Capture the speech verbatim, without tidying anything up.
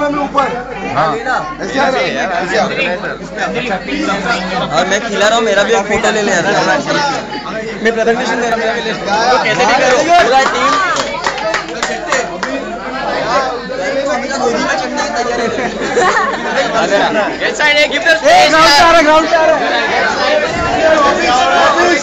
और मैं खिला रहा हूँ, मेरा भी एक फोटो ले ले यार। मैं प्रेजेंटेशन दे रहा हूँ, कैसे पूरा टीम ग्राउंड